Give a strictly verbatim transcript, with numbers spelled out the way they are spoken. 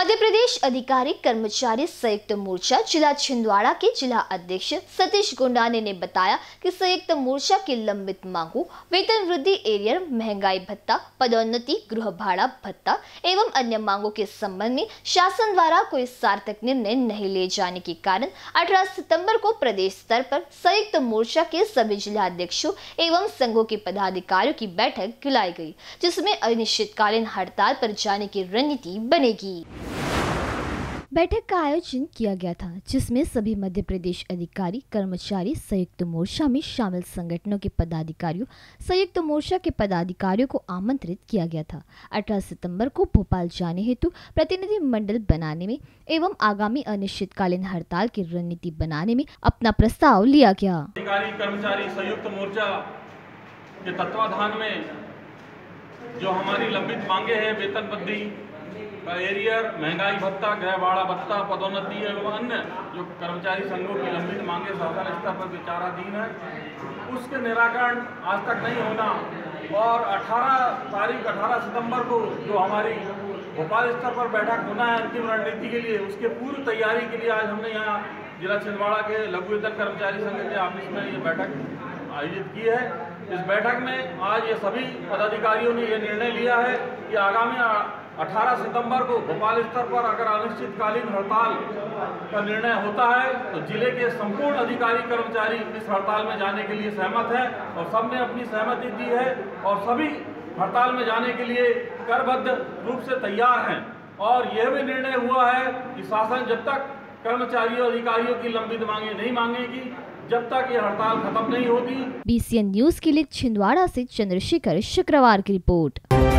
मध्य प्रदेश अधिकारी कर्मचारी संयुक्त मोर्चा जिला छिंदवाड़ा के जिला अध्यक्ष सतीश गुंडाने ने बताया कि संयुक्त मोर्चा की लंबित मांगों, वेतन वृद्धि, एरियर, महंगाई भत्ता, पदोन्नति, गृह भाड़ा भत्ता एवं अन्य मांगों के संबंध में शासन द्वारा कोई सार्थक निर्णय नहीं ले जाने के कारण अठारह सितंबर को प्रदेश स्तर पर संयुक्त मोर्चा के सभी जिला अध्यक्षों एवं संघों के पदाधिकारियों की बैठक बुलाई गई, जिसमें अनिश्चितकालीन हड़ताल पर जाने की रणनीति बनेगी। बैठक का आयोजन किया गया था, जिसमें सभी मध्य प्रदेश अधिकारी कर्मचारी संयुक्त मोर्चा में शामिल संगठनों के पदाधिकारियों संयुक्त मोर्चा के पदाधिकारियों को आमंत्रित किया गया था। अठारह सितंबर को भोपाल जाने हेतु प्रतिनिधि मंडल बनाने में एवं आगामी अनिश्चितकालीन हड़ताल की रणनीति बनाने में अपना प्रस्ताव लिया गया। अधिकारी कर्मचारी संयुक्त मोर्चा के तत्वाधान में जो हमारी लंबित मांगे हैं, वेतन वृद्धि, एरियर, महंगाई भत्ता, गृह भाड़ा भत्ता, पदोन्नति एवं अन्य जो कर्मचारी संघों की लंबित मांगे शासन स्तर पर विचाराधीन है, उसके निराकरण आज तक नहीं होना और अठारह तारीख अठारह सितंबर को जो हमारी भोपाल स्तर पर बैठक होना है अंतिम रणनीति के लिए, उसके पूर्व तैयारी के लिए आज हमने यहाँ जिला छिंदवाड़ा के लघु वेतन कर्मचारी संघ के ऑफिस में ये बैठक आयोजित की है। इस बैठक में आज ये सभी पदाधिकारियों ने ये निर्णय लिया है कि आगामी अठारह सितंबर को भोपाल स्तर पर अगर अनिश्चितकालीन हड़ताल का निर्णय होता है तो जिले के संपूर्ण अधिकारी कर्मचारी इस हड़ताल में जाने के लिए सहमत है और सबने अपनी सहमति दी है और सभी हड़ताल में जाने के लिए करबद्ध रूप से तैयार हैं। और यह भी निर्णय हुआ है कि शासन जब तक कर्मचारियों अधिकारियों की लंबित मांगे नहीं मांगेगी, जब तक ये हड़ताल खत्म नहीं होगी। बी सी एन न्यूज के लिए छिंदवाड़ा से चंद्रशेखर शुक्रवार की रिपोर्ट।